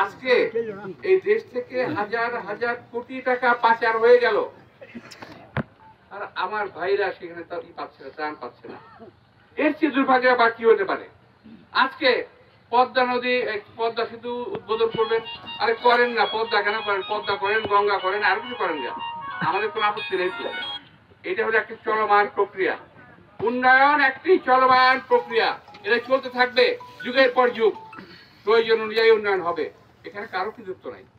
আজকে এই দেশ থেকে হাজার হাজার কোটি টাকা পাচার হয়ে গেল, আর আমার ভাইরা সেখানে পাচ্ছে না, ত্রাণ পাচ্ছে না। এর চেয়ে দুর্ভাগ্য বা কি হতে পারে? আজকে পদ্মা নদী, পদ্মা সেতু উদ্বোধন করবেন, আরে করেন না। পদ্মা কেন করেন? পদ্মা করেন, গঙ্গা করেন, আর কিছু করেন না, আমাদের কোনো আপত্তি নেই তো। এটা হলো একটি চলমান প্রক্রিয়া। উন্নয়ন একটি চলমান প্রক্রিয়া, এটা চলতে থাকবে যুগের পর যুগ। প্রয়োজন অনুযায়ী উন্নয়ন হবে, এখানে কারো কি যুক্ত নাই।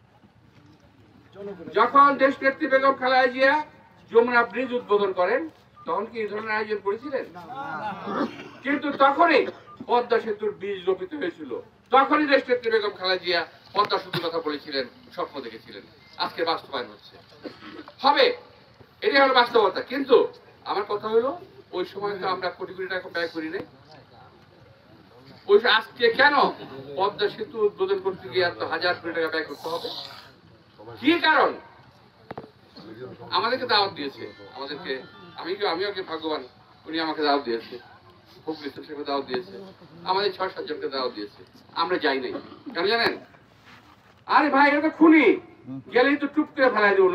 যখন দেশনেত্রী বেগম খালেদা জিয়া যমুনা ব্রিজ উদ্বোধন করেন, তখন কি এই ধরনের আয়োজন করেছিলেন? কিন্তু তখনই পদ্মা সেতুর বীজ রোপিত হয়েছিল, তখনই দেশনেত্রী বেগম খালেদা জিয়া পদ্মা সেতুর কথা বলেছিলেন, স্বপ্ন দেখেছিলেন। আজকে বাস্তবায়ন হচ্ছে, হবে, এটাই হলো বাস্তবতা। কিন্তু আমার কথা হলো, ওই সময় তো আমরা কোটি কোটি টাকা ব্যয় করি নাই। ওই আজকে কেন পদ্মা সেতু উদ্বোধন করতে গিয়ে এত হাজার কোটি টাকা ব্যয় করতে হবে? কি কারণ? আমাদেরকে দাওয়াত দিয়েছে, আমাদেরকে, আমিও কি ভাগ্যবান, উনি আমাকে দাওয়াত দিয়েছে, দাওয়াত দিয়েছে, আমাদের ৬-৭ জনকে দাওয়াত দিয়েছে, আমরা যাই নাই। কেন জানেন? আরে ভাই, এটা তো খুনি, গেলেই তো টুপ করে ফেলাই দেবো,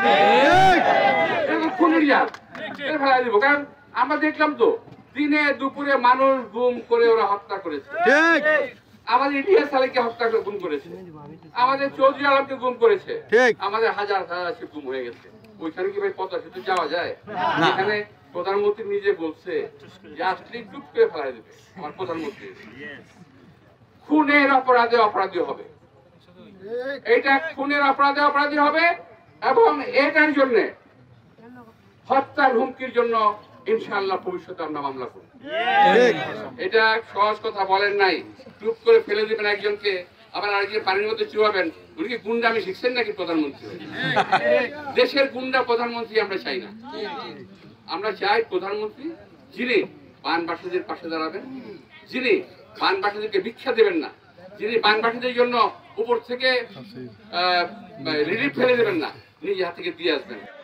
খুনির জাল ফেলাই দিব। কারণ আমরা দেখলাম তো দিনে দুপুরে মানুষ গুম করে ওরা হত্যা করেছে। আমাদের ইতিহাস সালেকে হত্যা করে গুম করেছে, আমাদের চৌধুরী আলমকে গুম করেছে, আমাদের হাজার হাজার গুম হয়ে গেছে। ওইখানে কি ভাই পদ্মা সেতু যাওয়া যায়? এখানে প্রধানমন্ত্রী নিজে বলছে যে আসলে টুপ করে ফেলাই দেবে। আমার প্রধানমন্ত্রী খুনের অপরাধে অপরাধী হবে, এটা খুনের অপরাধে অপরাধী হবে, এবং এটার জন্য হত্যার হুমকির জন্য ইনশাআল্লাহ ভবিষ্যতে আমরা মামলা করব। এটা সহজ কথা বলেন নাই, টুপ করে ফেলে দিবেন একজনকে, আবার আরেকজন পানির মধ্যে চুয়াবেন। উনি কি গুন্ডামি শিখছেন নাকি প্রধানমন্ত্রী? দেশের গুন্ডা প্রধানমন্ত্রী আমরা চাই না। আমরা চাই প্রধানমন্ত্রী যিনি বানবাসীদের পাশে দাঁড়াবেন, যিনি বানবাসীদেরকে ভিক্ষা দেবেন না, যিনি বানবাসীদের জন্য উপর থেকে রিলিফ ফেলে দেবেন না, নিজে হাত থেকে দিয়ে আসবেন।